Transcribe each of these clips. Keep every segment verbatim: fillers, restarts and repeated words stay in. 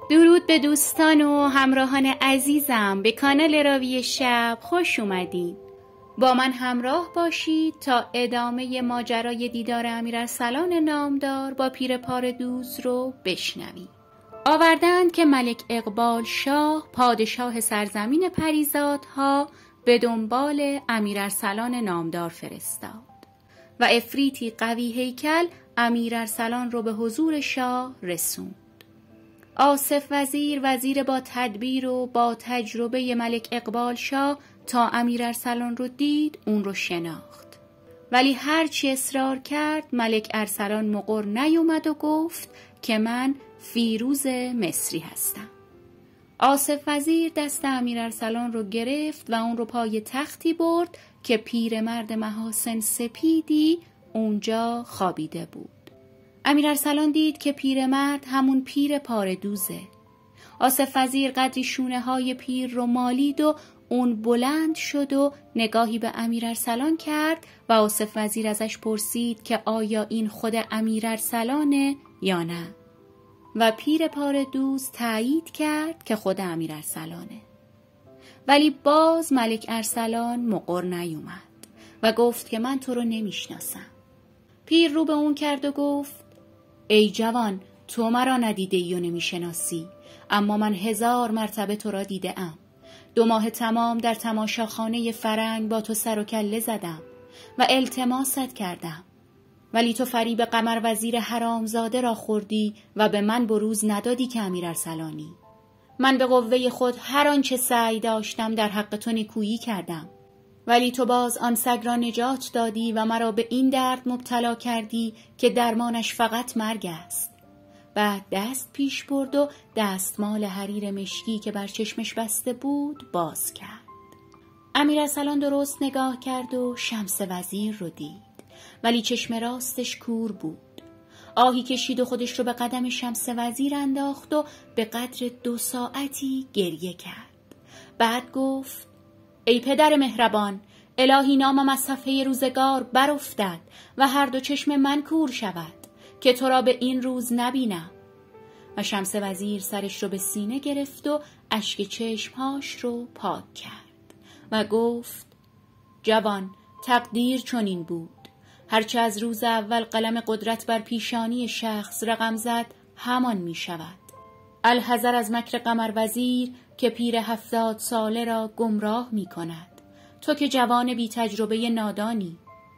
درود به دوستان و همراهان عزیزم، به کانال راوی شب خوش اومدین. با من همراه باشید تا ادامه ماجرای دیدار امیرارسلان نامدار با پیر پاردوز رو بشنویم. آوردند که ملک اقبال شاه پادشاه سرزمین پریزادها به دنبال امیرارسلان نامدار فرستاد و عفریتی قوی هیکل امیرارسلان رو به حضور شاه رسوند. آصف وزیر وزیر با تدبیر و با تجربه ملک اقبال شاه تا امیرارسلان رو دید اون رو شناخت، ولی هرچی اصرار کرد ملک ارسلان مقر نیومد و گفت که من فیروز مصری هستم. آصف وزیر دست امیرارسلان رو گرفت و اون رو پای تختی برد که پیرمرد محاسن سپیدی اونجا خوابیده بود. امیرارسلان دید که پیرمرد همون پیر پاردوزه. آصف وزیر قدری شونه های پیر رو مالید و اون بلند شد و نگاهی به امیرارسلان کرد و آصف وزیر ازش پرسید که آیا این خود امیرارسلانه یا نه؟ و پیر پاردوز تایید کرد که خود امیرارسلانه. ولی باز ملک ارسلان مقر نیومد و گفت که من تو رو نمیشناسم. پیر رو به اون کرد و گفت ای جوان، تو مرا ندیده ای و نمیشناسی، اما من هزار مرتبه تو را دیده ام. دو ماه تمام در تماشاخانه فرنگ با تو سر و کله زدم و التماست کردم، ولی تو فریب قمر وزیر حرامزاده را خوردی و به من بروز ندادی که امیرارسلانی. من به قوه خود هر آنچه سعی داشتم در حق تو نیکویی کردم، ولی تو باز آن سگ را نجات دادی و مرا به این درد مبتلا کردی که درمانش فقط مرگ است. بعد دست پیش برد و دستمال حریر مشکی که بر چشمش بسته بود باز کرد. امیرارسلان درست نگاه کرد و شمس وزیر رو دید، ولی چشم راستش کور بود. آهی کشید و خودش رو به قدم شمس وزیر انداخت و به قدر دو ساعتی گریه کرد. بعد گفت ای پدر مهربان، الهی نامم از صفحه روزگار برافتد و هر دو چشم من کور شود که تو را به این روز نبینم. و شمس وزیر سرش رو به سینه گرفت و اشک چشمهاش رو پاک کرد و گفت جوان، تقدیر چنین بود. هرچه از روز اول قلم قدرت بر پیشانی شخص رقم زد همان می شود. الحذر از مکر قمر وزیر که پیر هفتاد ساله را گمراه می کند. تو که جوان بی تجربه نادانی.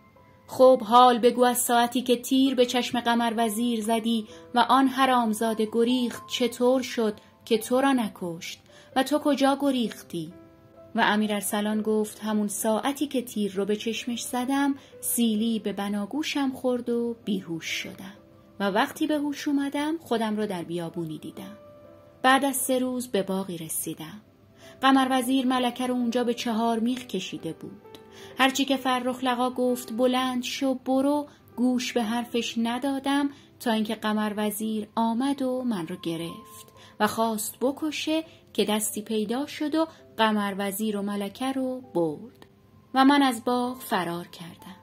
خب حال بگو از ساعتی که تیر به چشم قمر وزیر زدی و آن حرامزاده گریخت چطور شد که تو را نکشت و تو کجا گریختی؟ و امیرارسلان گفت همون ساعتی که تیر رو به چشمش زدم سیلی به بناگوشم خورد و بیهوش شدم و وقتی به هوش اومدم خودم رو در بیابونی دیدم. بعد از سه روز به باغی رسیدم. قمر وزیر ملکه رو اونجا به چهار میخ کشیده بود. هرچی که فرخ لقا گفت بلند شو برو گوش به حرفش ندادم تا اینکه قمر وزیر آمد و من رو گرفت و خواست بکشه که دستی پیدا شد و قمر وزیر و ملکه رو برد و من از باغ فرار کردم.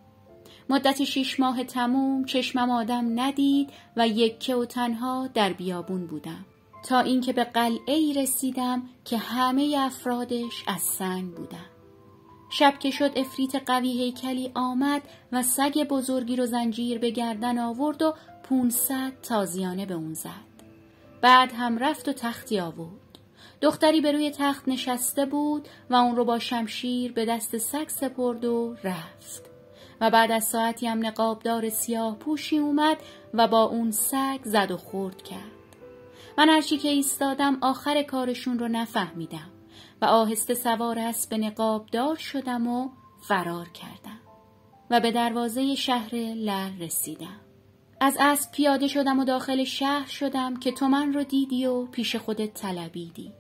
مدت شش ماه تموم چشمم آدم ندید و یکه و تنها در بیابون بودم تا اینکه به قلعه‌ای رسیدم که همه افرادش از سنگ بودن. شب که شد عفریت قوی هیکلی آمد و سگ بزرگی رو زنجیر به گردن آورد و پونصد تازیانه به اون زد. بعد هم رفت و تختی آورد. دختری به روی تخت نشسته بود و اون رو با شمشیر به دست سگ سپرد و رفت. و بعد از ساعتی هم نقابدار سیاه پوشی اومد و با اون سگ زد و خورد کرد. من هرچی که ایستادم آخر کارشون رو نفهمیدم و آهسته سوار اسب نقابدار شدم و فرار کردم و به دروازه شهر لر رسیدم. از اسب پیاده شدم و داخل شهر شدم که تو من رو دیدی و پیش خودت طلبیدی.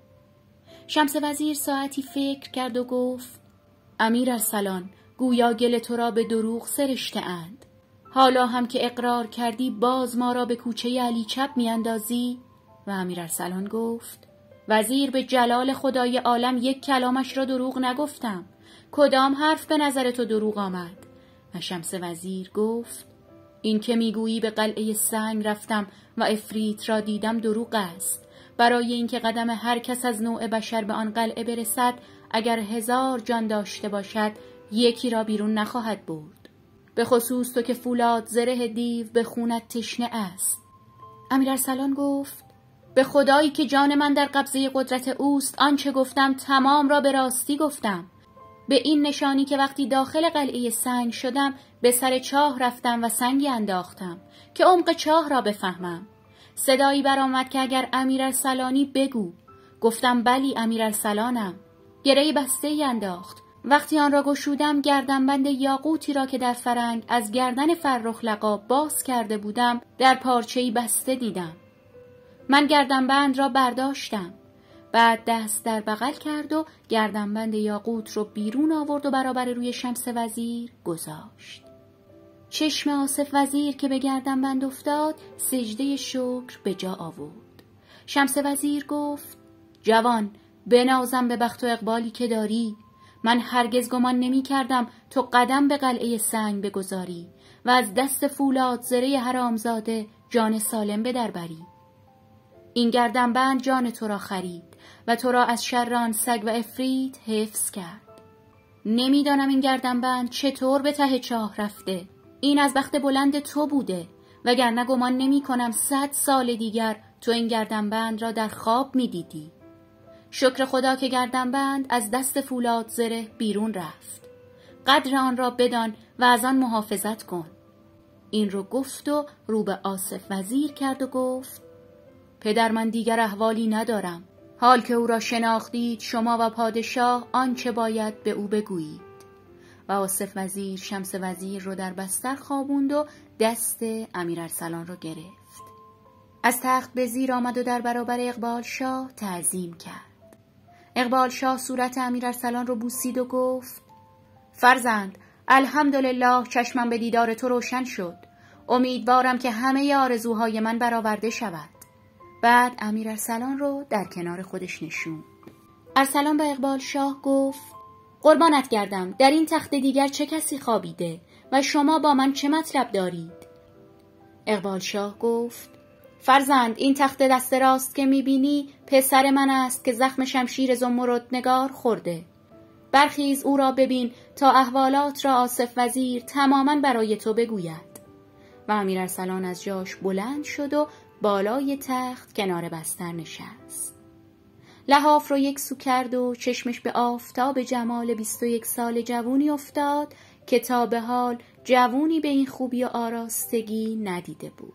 شمس وزیر ساعتی فکر کرد و گفت امیرارسلان، گویا گل تو را به دروغ سرشته اند. حالا هم که اقرار کردی باز ما را به کوچه علی چپ می اندازی؟ و امیرارسلان گفت وزیر به جلال خدای عالم یک کلامش را دروغ نگفتم. کدام حرف به نظر تو دروغ آمد؟ و شمس وزیر گفت این که میگویی به قلعه سنگ رفتم و عفریت را دیدم دروغ است. برای اینکه قدم هر کس از نوع بشر به آن قلعه برسد، اگر هزار جان داشته باشد یکی را بیرون نخواهد برد. به خصوص تو که فولاد زره دیو به خونت تشنه است. امیرارسلان گفت به خدایی که جان من در قبضه قدرت اوست، آنچه گفتم تمام را به راستی گفتم. به این نشانی که وقتی داخل قلعه سنگ شدم به سر چاه رفتم و سنگی انداختم که عمق چاه را بفهمم. صدایی برآمد که اگر امیرارسلانی بگو. گفتم بلی امیرارسلانم. گره بسته ای انداخت. وقتی آن را گشودم گردنبند یاقوتی را که در فرنگ از گردن فرخ لقا باز کرده بودم در پارچه‌ای بسته دیدم. من گردنبند را برداشتم. بعد دست در بغل کرد و گردنبند یاقوت رو بیرون آورد و برابر روی شمس وزیر گذاشت. چشم آصف وزیر که به گردنبند افتاد سجده شکر به جا آورد. شمس وزیر گفت جوان، بنازم به بخت و اقبالی که داری. من هرگز گمان نمی کردم تو قدم به قلعه سنگ بگذاری و از دست فولاد زره حرامزاده جان سالم به در بری. این گردنبند جان تو را خرید و تو را از شر آن سگ و عفریت حفظ کرد. نمیدانم این گردنبند چطور به ته چاه رفته. این از بخت بلند تو بوده، وگرنه گمان نمی کنم صد سال دیگر تو این گردنبند را در خواب می دیدی. شکر خدا که گردنبند از دست فولاد زره بیرون رفت. قدر آن را بدان و از آن محافظت کن. این رو گفت و رو به آصف وزیر کرد و گفت پدر، من دیگر احوالی ندارم. حال که او را شناختید شما و پادشاه آنچه باید به او بگویید. و آصف وزیر شمس وزیر رو در بستر خوابوند و دست امیرارسلان را گرفت. از تخت به زیر آمد و در برابر اقبال شاه تعظیم کرد. اقبال شاه صورت امیرارسلان رو بوسید و گفت فرزند، الحمدلله چشمم به دیدار تو روشن شد. امیدوارم که همه آرزوهای من برآورده شود. بعد امیرارسلان رو در کنار خودش نشوند. ارسلان به اقبال شاه گفت قربانت گردم، در این تخت دیگر چه کسی خوابیده و شما با من چه مطلب دارید؟ اقبال شاه گفت فرزند، این تخت دست راست که میبینی پسر من است که زخم شمشیر زمردنگار خورده. برخیز او را ببین تا احوالات را آصف وزیر تماما برای تو بگوید. و امیرارسلان از جاش بلند شد و بالای تخت کنار بستر نشست. لحاف رو یک سو کرد و چشمش به آفتاب جمال بیست و یک سال جوونی افتاد که تا به حال جوونی به این خوبی و آراستگی ندیده بود.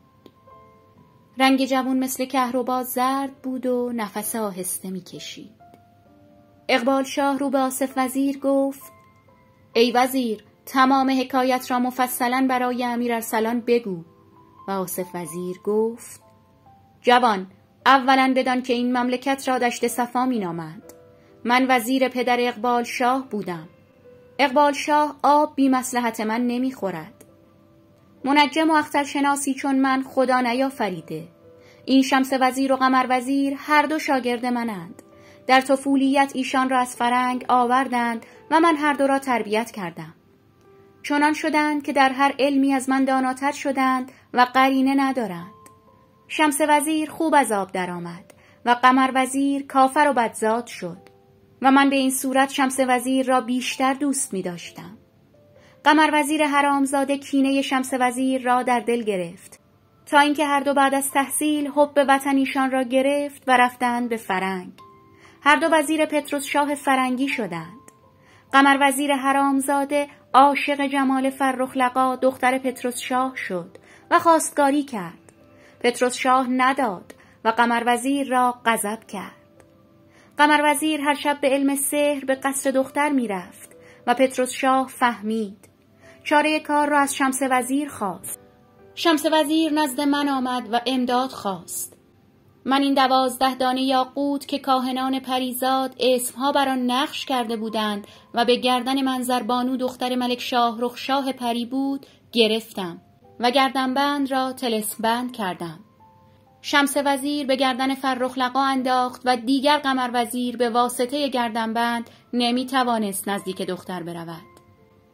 رنگ جوون مثل کهربا زرد بود و نفس آهسته می کشید. اقبال شاه رو به آصف وزیر گفت ای وزیر، تمام حکایت را مفصلا برای امیرارسلان بگو. و آصف وزیر گفت جوان، اولا بدان که این مملکت را دشت صفا می نامند. من وزیر پدر اقبال شاه بودم. اقبال شاه آب بی مصلحت من نمی خورد. منجم و اخترشناسی چون من خدا نیافریده. این شمس وزیر و قمر وزیر هر دو شاگرد منند. در طفولیت ایشان را از فرنگ آوردند و من هر دو را تربیت کردم. چنان شدند که در هر علمی از من داناتر شدند و قرینه ندارند. شمس وزیر خوب از آب درآمد و قمر وزیر کافر و بدزاد شد و من به این صورت شمس وزیر را بیشتر دوست می داشتم. قمر وزیر حرامزاده کینه شمس وزیر را در دل گرفت تا اینکه هر دو بعد از تحصیل حب وطنیشان را گرفت و رفتند به فرنگ. هر دو وزیر پتروس شاه فرنگی شدند. قمر وزیر حرامزاده عاشق جمال فرخ لقا دختر پتروس شاه شد و خواستگاری کرد. پتروس شاه نداد و قمر وزیر را غضب کرد. قمر وزیر هر شب به علم سحر به قصر دختر می رفت و پتروس شاه فهمید. چاره کار را از شمس وزیر خواست. شمس وزیر نزد من آمد و امداد خواست. من این دوازده دانه یاقوت که کاهنان پریزاد اسمها بر آن نقش کرده بودند و به گردن منظربانو دختر ملک شاه رخ شاه پری بود گرفتم و گردنبند را طلسم بند کردم. شمس وزیر به گردن فرخ لقا انداخت و دیگر قمر وزیر به واسطه گردنبند نمی توانست نزدیک دختر برود.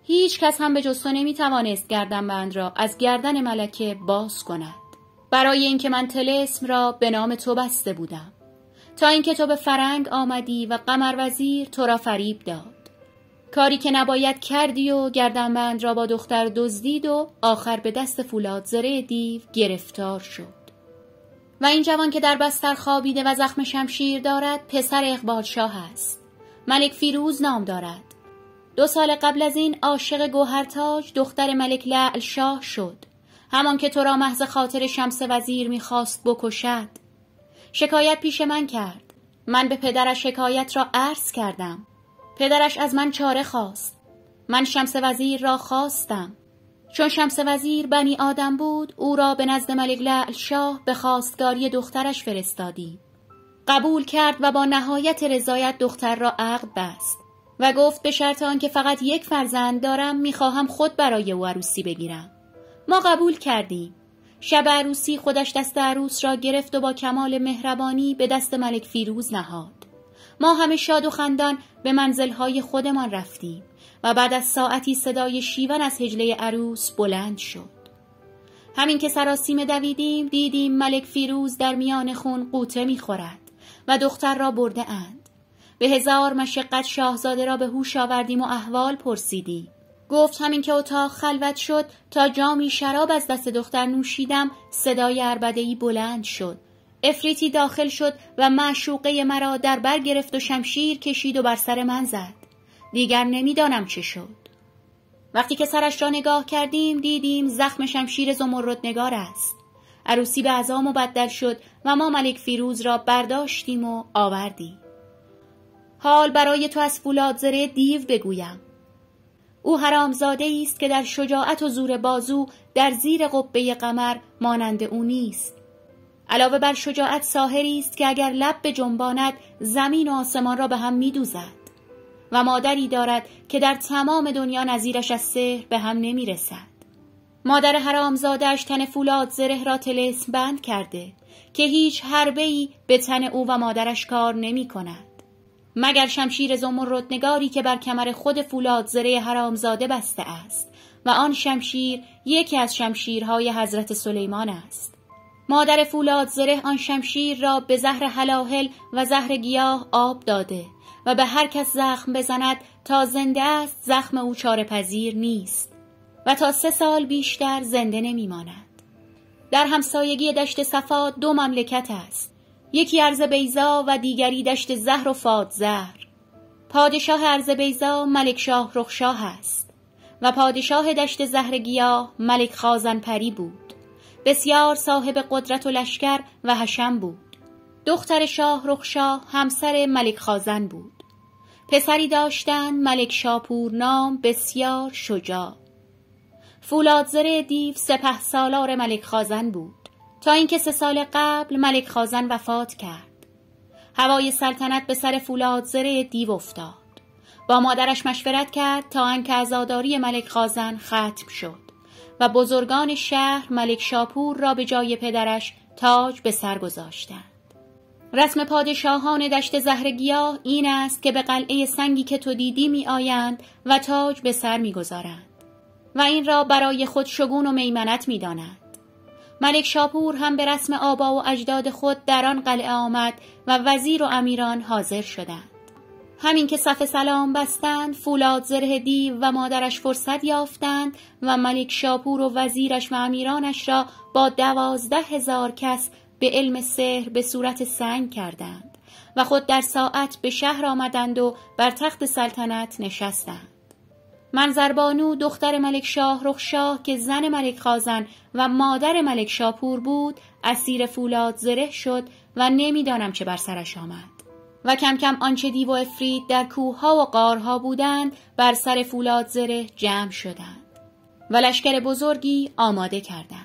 هیچ کس هم به جز تو نمی توانست گردنبند را از گردن ملکه باز کند، برای اینکه من طلسم را به نام تو بسته بودم، تا اینکه تو به فرنگ آمدی و قمروزیر تو را فریب داد، کاری که نباید کردی و گردنبند را با دختر دزدید و آخر به دست فولادزره دیو گرفتار شد. و این جوان که در بستر خوابیده و زخم شمشیر دارد پسر اقبال شاه است، ملک فیروز نام دارد. دو سال قبل از این عاشق گوهرتاج دختر ملک لعل شاه شد، همان که تو را محض خاطر شمس وزیر میخواست بکشد. شکایت پیش من کرد، من به پدرش شکایت را عرض کردم. پدرش از من چاره خواست، من شمس وزیر را خواستم. چون شمس وزیر بنی آدم بود، او را به نزد ملک لعل شاه به خواستگاری دخترش فرستادی. قبول کرد و با نهایت رضایت دختر را عقد بست و گفت به شرط آنکه فقط یک فرزند دارم میخواهم خود برای او عروسی بگیرم. ما قبول کردیم. شب عروسی خودش دست عروس را گرفت و با کمال مهربانی به دست ملک فیروز نهاد. ما همه شاد و خندان به منزلهای خودمان رفتیم و بعد از ساعتی صدای شیون از حجله عروس بلند شد. همین که سراسیمه دویدیم دیدیم ملک فیروز در میان خون غوطه میخورد و دختر را برده اند. به هزار مشقت شاهزاده را به هوش آوردیم و احوال پرسیدیم. گفت همین که اتاق خلوت شد تا جامی شراب از دست دختر نوشیدم صدای عربده‌ای بلند شد. افریتی داخل شد و معشوقه مرا در بر گرفت و شمشیر کشید و بر سر من زد. دیگر نمیدانم چه شد. وقتی که سرش را نگاه کردیم دیدیم زخم شمشیر زمردنگار است. عروسی به عزا مبدل شد و ما ملک فیروز را برداشتیم و آوردیم. حال برای تو از فولادزره دیو بگویم. او حرامزاده است که در شجاعت و زور بازو در زیر قبه قمر مانند او نیست. علاوه بر شجاعت ساحری است که اگر لب به جنباند زمین و آسمان را به هم می دوزد و مادری دارد که در تمام دنیا نظیرش از سحر به هم نمی رسد. مادر حرامزاده‌اش تن فولادزره را طلسم بند کرده که هیچ حربه‌ای به تن او و مادرش کار نمی کند مگر شمشیر زمردنگاری که بر کمر خود فولادزره حرامزاده بسته است و آن شمشیر یکی از شمشیرهای حضرت سلیمان است. مادر فولادزره آن شمشیر را به زهر هلاهل و زهر گیاه آب داده و به هر کس زخم بزند تا زنده است زخم او چاره پذیر نیست و تا سه سال بیشتر زنده نمی ماند. در همسایگی دشت صفا دو مملکت است، یکی ارض بیضا و دیگری دشت زهر و فادزهر. پادشاه ارض بیضا ملک شاه رخشاه است و پادشاه دشت زهر گیاه ملک خازن پری بود. بسیار صاحب قدرت و لشکر و حشم بود. دختر شاه رخشاه همسر ملک خازن بود. پسری داشتند ملک شاپور نام بسیار شجاع. فولادزره دیو سپه سالار ملک خازن بود تا اینکه سه سال قبل ملک خازن وفات کرد. هوای سلطنت به سر فولادزره دیو افتاد. با مادرش مشورت کرد تا آنکه عزاداری ملک خازن ختم شد و بزرگان شهر ملک شاپور را به جای پدرش تاج به سر گذاشتند. رسم پادشاهان دشت زهرگیاه این است که به قلعه سنگی که تو دیدی می آیند و تاج به سر می گذارند و این را برای خود شگون و میمنت می دانند. ملک شاپور هم به رسم آبا و اجداد خود در آن قلعه آمد و وزیر و امیران حاضر شدند. همین که صف سلام بستند فولادزره دیو و مادرش فرصت یافتند و ملک شاپور و وزیرش و امیرانش را با دوازده هزار کس به علم سحر به صورت سنگ کردند و خود در ساعت به شهر آمدند و بر تخت سلطنت نشستند. منظربانو دختر ملک شاه رخشاه که زن ملک خازن و مادر ملک شاپور بود اسیر فولادزره شد و نمیدانم چه بر سرش آمد و کم کم آنچه دیو و افریت در کوهها و غارها بودند بر سر فولادزره جمع شدند و لشکر بزرگی آماده کردند.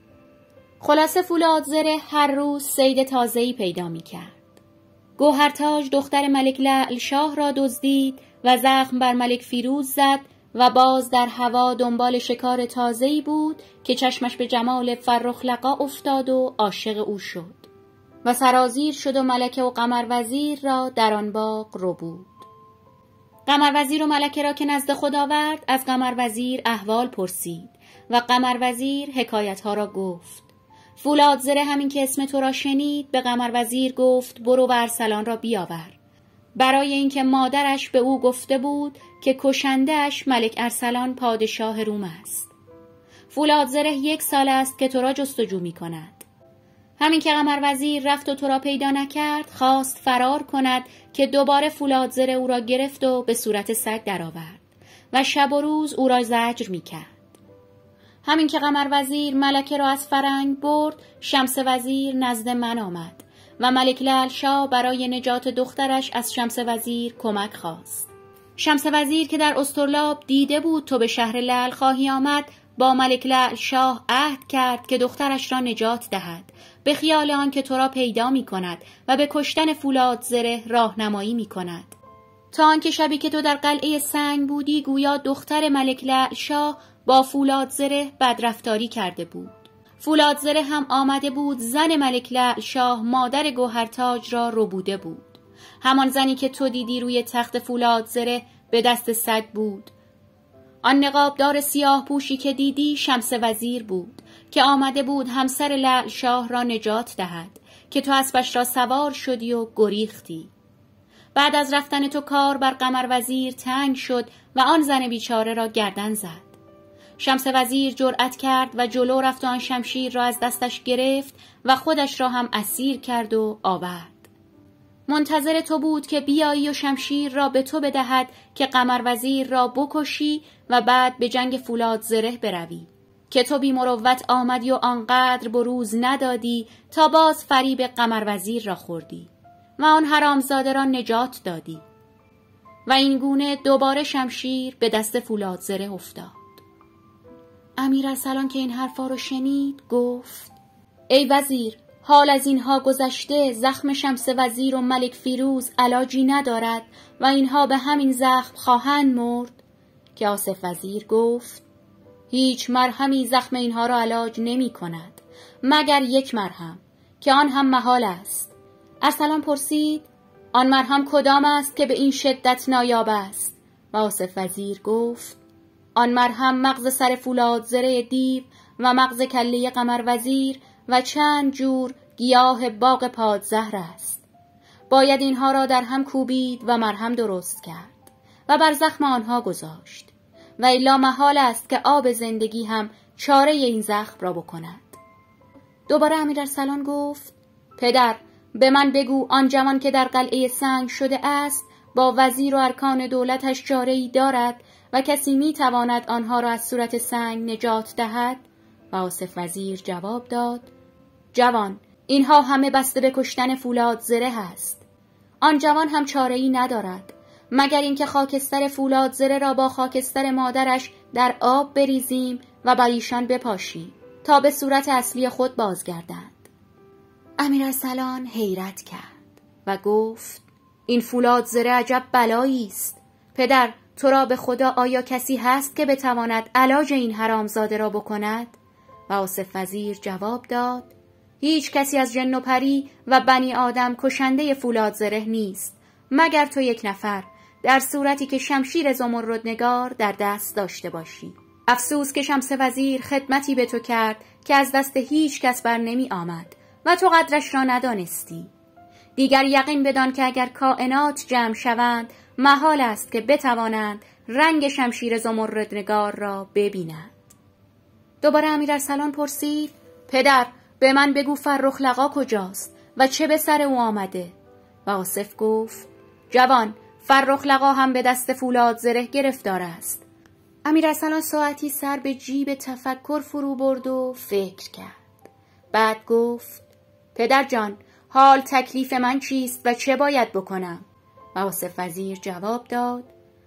خلاصه فولادزره هر روز صید تازه‌ای پیدا می‌کرد. گوهرتاج دختر ملک لعل شاه را دزدید و زخم بر ملک فیروز زد و باز در هوا دنبال شکار تازه‌ای بود که چشمش به جمال فرخ لقا افتاد و عاشق او شد و سرازیر شد و ملکه و قمر وزیر را در آن باغ ربود. قمروزیر و ملکه را که نزد خود آورد، از قمروزیر احوال پرسید و قمروزیر حکایتها را گفت. فولادزره همین که اسم تو را شنید به قمروزیر گفت برو و ارسلان را بیاور، برای اینکه مادرش به او گفته بود که کشنده‌اش ملک ارسلان پادشاه روم است. فولادزره یک سال است که تو را جستجو می کند. همین که قمروزیر رفت و تو را پیدا نکرد، خواست فرار کند که دوباره فولادزره او را گرفت و به صورت سگ درآورد و شب و روز او را زجر می کرد. همین که قمروزیر ملکه را از فرنگ برد، شمس وزیر نزد من آمد و ملک لعل شاه برای نجات دخترش از شمس وزیر کمک خواست. شمس وزیر که در استرلاب دیده بود تو به شهر لعل خواهی آمد، با ملک لعل شاه عهد کرد که دخترش را نجات دهد، به خیال آن که تو را پیدا می کند و به کشتن فولادزره راهنمایی می کند. تا آنکه شبی که تو در قلعه سنگ بودی، گویا دختر ملک لعل شاه با فولادزره بدرفتاری کرده بود. فولادزره هم آمده بود زن ملک لعل شاه مادر گوهرتاج را ربوده بود. همان زنی که تو دیدی روی تخت فولادزره به دست سگ بود. آن نقابدار سیاه پوشی که دیدی شمس وزیر بود که آمده بود همسر لعل شاه را نجات دهد که تو اسبش را سوار شدی و گریختی. بعد از رفتن تو کار بر قمروزیر تنگ شد و آن زن بیچاره را گردن زد. شمس وزیر جرأت کرد و جلو رفت و آن شمشیر را از دستش گرفت و خودش را هم اسیر کرد و آورد. منتظر تو بود که بیایی و شمشیر را به تو بدهد که قمروزیر را بکشی و بعد به جنگ فولادزره بروی، که تو بی مروت آمدی و آنقدر بروز ندادی تا باز فریب قمروزیر را خوردی و آن حرامزاده را نجات دادی. و این گونه دوباره شمشیر به دست فولادزره افتاد. امیر ارسلان که این حرفا رو شنید گفت: ای وزیر، حال از اینها گذشته، زخم شمس وزیر و ملک فیروز علاجی ندارد و اینها به همین زخم خواهند مرد. که آصف وزیر گفت: هیچ مرهمی زخم اینها را علاج نمی کند مگر یک مرهم که آن هم محال است. ارسلان پرسید: آن مرهم کدام است که به این شدت نایاب است؟ و آصف وزیر گفت: آن مرهم مغز سر فولادزره دیو و مغز کله قمروزیر و چند جور گیاه باغ پادزهر است. باید اینها را در هم کوبید و مرهم درست کرد و بر زخم آنها گذاشت و الا محال است که آب زندگی هم چاره این زخم را بکند. دوباره امیر ارسلان گفت: پدر، به من بگو آن جوان که در قلعه سنگ شده است با وزیر و ارکان دولتش چاره‌ای دارد و کسی می تواند آنها را از صورت سنگ نجات دهد؟ و آصف وزیر جواب داد: جوان، اینها همه بسته به کشتن فولادزره است. آن جوان هم چاره‌ای ندارد مگر اینکه خاکستر فولادزره را با خاکستر مادرش در آب بریزیم و بر ایشان بپاشیم تا به صورت اصلی خود بازگردند. امیر ارسلان حیرت کرد و گفت: این فولادزره عجب بلایی است. پدر، تو را به خدا آیا کسی هست که بتواند علاج این حرامزاده را بکند؟ و آصف وزیر جواب داد: هیچ کسی از جن و پری و بنی آدم کشنده فولادزره نیست مگر تو یک نفر، در صورتی که شمشیر زمردنگار در دست داشته باشی. افسوس که شمس وزیر خدمتی به تو کرد که از دست هیچ کس بر نمی آمد و تو قدرش را ندانستی. دیگر یقین بدان که اگر کائنات جمع شوند، محال است که بتوانند رنگ شمشیر زمردنگار را ببینند. دوباره امیر ارسلان پرسید: پدر، به من بگو فرخ لقا کجاست و چه به سر او آمده؟ و آصف گفت: جوان، فرخ لقا هم به دست فولادزره گرفتار است. امیر ارسلان ساعتی سر به جیب تفکر فرو برد و فکر کرد. بعد گفت: پدر جان، حال تکلیف من چیست و چه باید بکنم؟ و آصف وزیر جواب داد: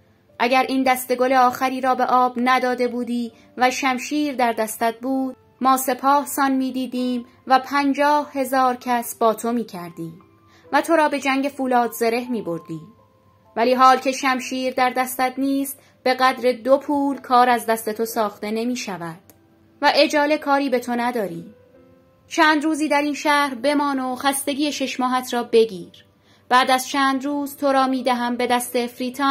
اگر این دسته گل آخری را به آب نداده بودی و شمشیر در دستت بود، ما سپاه سان می دیدیم و پنجاه هزار کس با تو می کردیم و تو را به جنگ فولادزره می بردیم. ولی حال که شمشیر در دستت نیست، به قدر دو پول کار از دست تو ساخته نمی شود و اجاله کاری به تو نداری. چند روزی در این شهر بمان و خستگی شش ماهت را بگیر. بعد از چند روز تو را می دهم به دست افریتان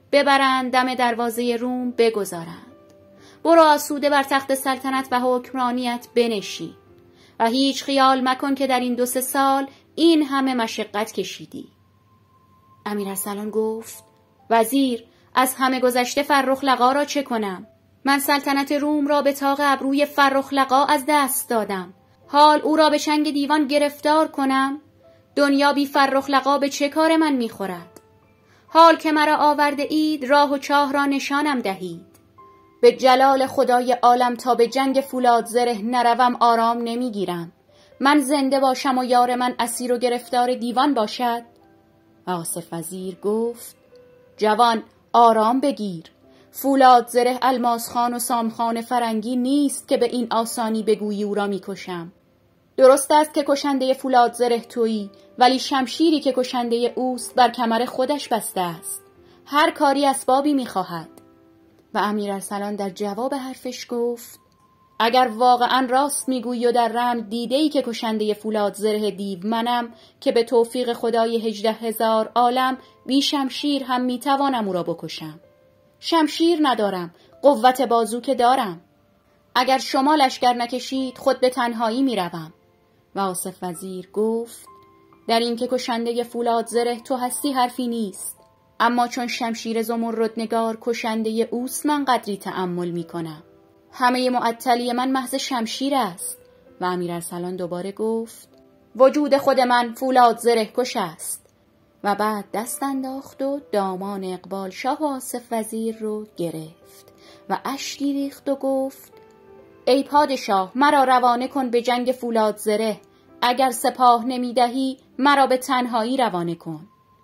ببرند دم دروازه روم بگذارند. برو آسوده بر تخت سلطنت و حکمرانیت بنشین و هیچ خیال مکن که در این دو سه سال این همه مشقت کشیدی. امیر ارسلان گفت وزیر، از همه گذشته فرخ لقا را چه کنم؟ من سلطنت روم را به طاق ابروی فرخ لقا از دست دادم. حال او را به چنگ دیوان گرفتار کنم؟ دنیا بی فرخ لقا به چه کار من میخورد؟ حال که مرا آورده اید راه و چاه را نشانم دهید. به جلال خدای عالم تا به جنگ فولاد زره نروم آرام نمیگیرم. من زنده باشم و یار من اسیر و گرفتار دیوان باشد. و آصف وزیر گفت جوان آرام بگیر. فولاد زره الماس خان و سام خان فرنگی نیست که به این آسانی بگویی او را میکشم. درست است که کشنده فولاد زره تویی، ولی شمشیری که کشنده اوست بر کمر خودش بسته است. هر کاری اسبابی میخواهد. و امیر ارسلان در جواب حرفش گفت اگر واقعا راست میگویی و در رم دیده‌ای که کشنده فولاد زره دیو منم که به توفیق خدای هجده هزار عالم بی شمشیر هم میتوانم او را بکشم. شمشیر ندارم، قوت بازو که دارم. اگر شما لشکر نکشید خود به تنهایی میروم. و آصف وزیر گفت در این که کشنده فولاد زره تو هستی حرفی نیست، اما چون شمشیر زمردنگار کشنده اوست من قدری تأمل میکنم. همه معطلی من محض شمشیر است. و امیر ارسلان دوباره گفت وجود خود من فولاد زره کش است. و بعد دست انداخت و دامان اقبال شاه و آصف وزیر رو گرفت و اشکی ریخت و گفت ای پادشاه، مرا روانه کن به جنگ فولاد زره. اگر سپاه نمیدهی مرا به تنهایی روانه کن.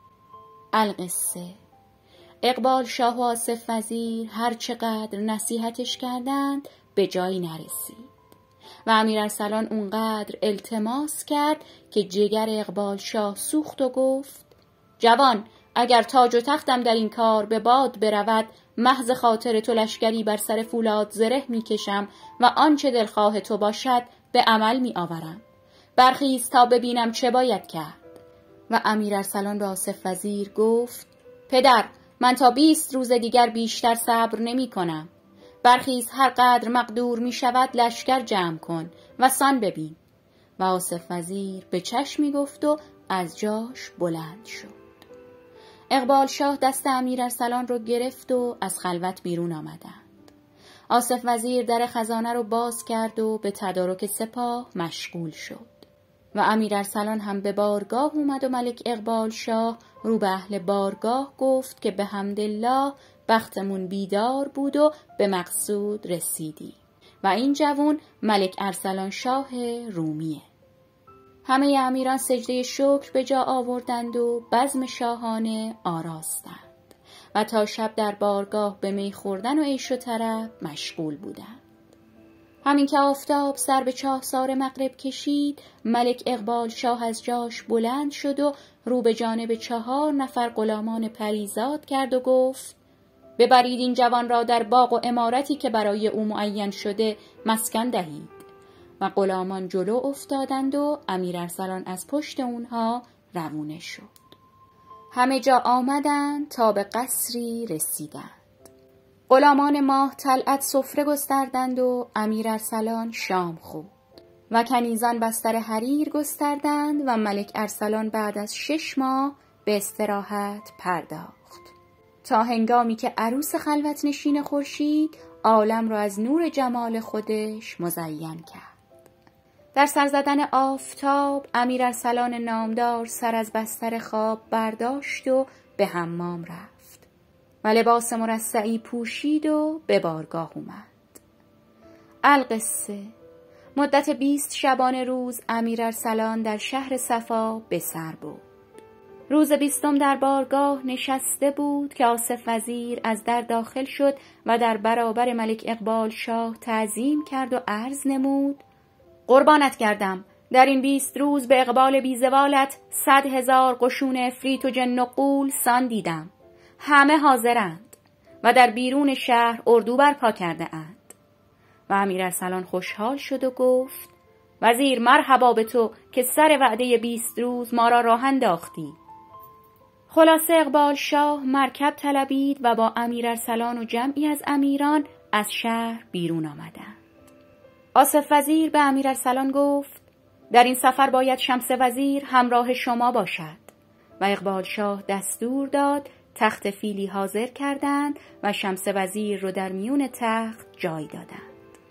القصه اقبال شاه و آصف وزیر هر چقدر نصیحتش کردند به جایی نرسید و امیر ارسلان اونقدر التماس کرد که جگر اقبال شاه سوخت و گفت جوان، اگر تاج و تختم در این کار به باد برود محض خاطر تو لشکری بر سر فولاد زره میکشم و آنچه دلخواه تو باشد به عمل می آورم. برخیز تا ببینم چه باید کرد. و امیر ارسلان به آصف وزیر گفت پدر، من تا بیست روز دیگر بیشتر صبر نمی کنم. برخیز هر قدر مقدور می شود لشکر جمع کن و سان ببین. و آصف وزیر به چشمی گفت و از جاش بلند شد. اقبال شاه دست امیر ارسلان رو گرفت و از خلوت بیرون آمدند. آصف وزیر در خزانه رو باز کرد و به تدارک سپاه مشغول شد. و امیر ارسلان هم به بارگاه اومد و ملک اقبال شاه رو به اهل بارگاه گفت که به حمدالله بختمون بیدار بود و به مقصود رسیدی. و این جوان ملک ارسلان شاه رومیه. همه امیران سجده شکر به جا آوردند و بزم شاهانه آراستند و تا شب در بارگاه به می خوردن و عیش و طرب مشغول بودند. همین که آفتاب سر به چاهسار مغرب کشید، ملک اقبال شاه از جاش بلند شد و رو به جانب چهار نفر غلامان پریزاد کرد و گفت ببرید این جوان را در باغ و عمارتی که برای او معین شده مسکن دهید. و غلامان جلو افتادند و امیر ارسلان از پشت اونها روونه شد. همه جا آمدند تا به قصری رسیدند. غلامان ماه طلعت سفره گستردند و امیر ارسلان شام خورد و کنیزان بستر حریر گستردند و ملک ارسلان بعد از شش ماه به استراحت پرداخت تا هنگامی که عروس خلوت نشین خورشید عالم را از نور جمال خودش مزین کرد. در سر زدن آفتاب امیر ارسلان نامدار سر از بستر خواب برداشت و به حمام رفت و لباس مرصعی پوشید و به بارگاه اومد. القصه مدت بیست شبانه روز امیر ارسلان در شهر صفا به سر برد. روز بیستم در بارگاه نشسته بود که آصف وزیر از در داخل شد و در برابر ملک اقبال شاه تعظیم کرد و عرض نمود قربانت کردم، در این بیست روز به اقبال بیزوالت صد هزار قشون افریت و جن و غول سان دیدم. همه حاضرند و در بیرون شهر اردو برپا کرده اند. و امیر ارسلان خوشحال شد و گفت وزیر مرحبا به تو که سر وعده بیست روز ما را راه انداختی. خلاصه اقبال شاه مرکب طلبید و با امیر ارسلان و جمعی از امیران از شهر بیرون آمدند. آصف وزیر به امیر ارسلان گفت در این سفر باید شمس وزیر همراه شما باشد و اقبال شاه دستور داد تخت فیلی حاضر کردند و شمس وزیر رو در میون تخت جای دادند.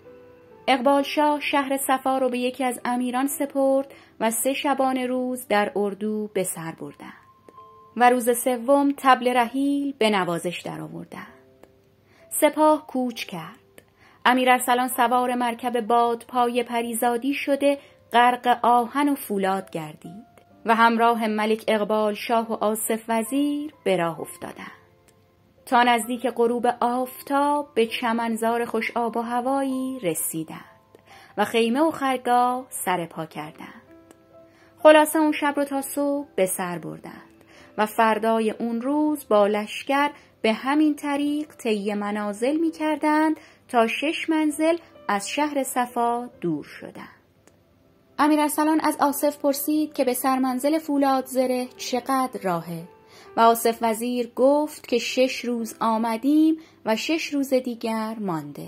اقبال شاه شهر صفا رو به یکی از امیران سپرد و سه شبانه روز در اردو به سر بردند و روز سوم طبل رحیل به نوازش در آوردند. سپاه کوچ کرد. امیر ارسلان سوار مرکب بادپای پریزادی شده غرق آهن و فولاد گردید و همراه ملک اقبال شاه و آصف وزیر به راه افتادند. تا نزدیک غروب آفتاب به چمنزار خوش آب و هوایی رسیدند و خیمه و خرگاه سر پا کردند. خلاصه اون شب رو تا صبح به سر بردند و فردای اون روز با لشکر به همین طریق طی منازل می کردند تا شش منزل از شهر صفا دور شدند. امیر ارسلان از آصف پرسید که به سرمنزل فولاد زره چقدر راهه و آصف وزیر گفت که شش روز آمدیم و شش روز دیگر مانده.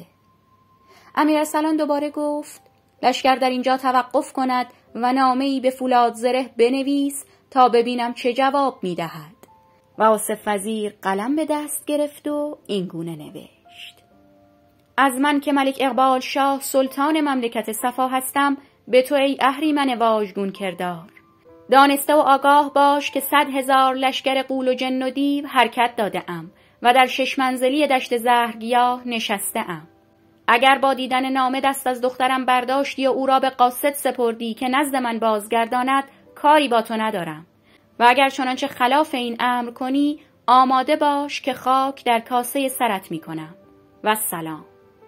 امیر ارسلان دوباره گفت لشکر در اینجا توقف کند و نامه‌ای به فولاد زره بنویس تا ببینم چه جواب می دهد. و آصف وزیر قلم به دست گرفت و این گونه نوشت: از من که ملک اقبال شاه سلطان مملکت صفا هستم به تو ای اهریمن واژگون کردار، دانسته و آگاه باش که صد هزار لشکر غول و جن و دیو حرکت داده ام و در شش منزلی دشت زهرگیاه نشسته ام. اگر با دیدن نامه دست از دخترم برداشتی و او را به قاصد سپردی که نزد من بازگرداند، کاری با تو ندارم و اگر چنانچه خلاف این امر کنی آماده باش که خاک در کاسه سرت می کنم. و سلام.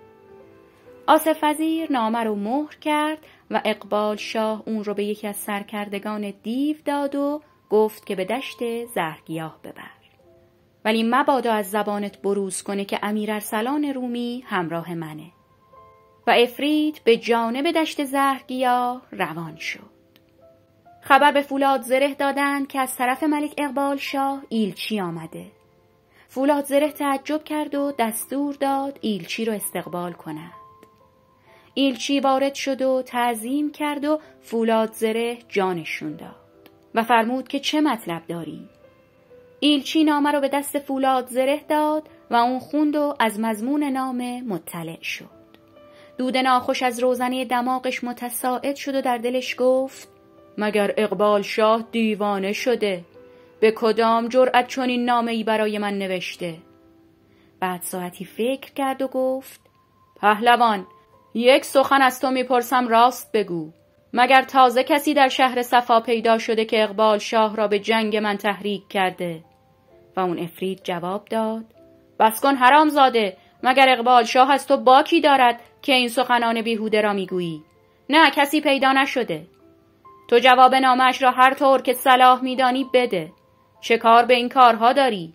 آصف وزیر نامه رو مهر کرد و اقبال شاه اون رو به یکی از سرکردگان دیو داد و گفت که به دشت زهرگیاه ببر، ولی مبادا از زبانت بروز کنه که امیر ارسلان رومی همراه منه. و افریت به جانب دشت زهرگیاه روان شد. خبر به فولاد زره دادند که از طرف ملک اقبال شاه ایلچی آمده. فولاد زره تعجب کرد و دستور داد ایلچی رو استقبال کند. ایلچی وارد شد و تعظیم کرد و فولاد زره جانشون داد و فرمود که چه مطلب داری؟ ایلچی نامه رو به دست فولاد زره داد و اون خوند و از مضمون نامه مطلع شد. دود ناخوش از روزنه دماغش متصاعد شد و در دلش گفت مگر اقبال شاه دیوانه شده؟ به کدام جرأت چنین نامه‌ای برای من نوشته؟ بعد ساعتی فکر کرد و گفت پهلوان، یک سخن از تو میپرسم راست بگو. مگر تازه کسی در شهر صفا پیدا شده که اقبال شاه را به جنگ من تحریک کرده؟ و اون افریت جواب داد بس کن حرامزاده، مگر اقبال شاه از تو باکی دارد که این سخنان بیهوده را میگویی؟ نه، کسی پیدا نشده. تو جواب نامش را هر طور که صلاح میدانی بده. چه کار به این کارها داری؟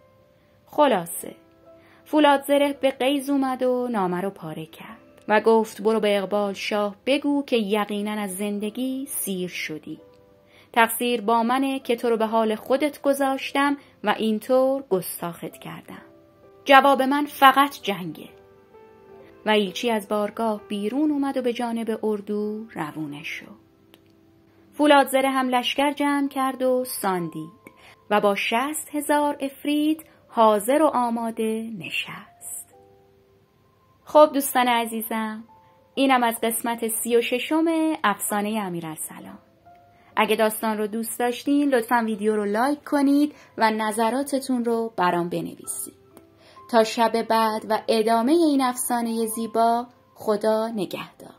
خلاصه فولاد زره به غیظ اومد و نامه رو پاره کرد و گفت برو به اقبال شاه بگو که یقینا از زندگی سیر شدی. تقصیر با منه که تو رو به حال خودت گذاشتم و اینطور گستاخت کردم. جواب من فقط جنگه. و ایلچی از بارگاه بیرون اومد و به جانب اردو روونه شد. فولاد زره هم لشکر جمع کرد و ساندید و با شصت هزار افریت حاضر و آماده نشست. خب دوستان عزیزم، اینم از قسمت سی و ششم افسانه امیر ارسلان. اگه داستان رو دوست داشتین لطفاً ویدیو رو لایک کنید و نظراتتون رو برام بنویسید. تا شب بعد و ادامه این افسانه زیبا، خدا نگهدار.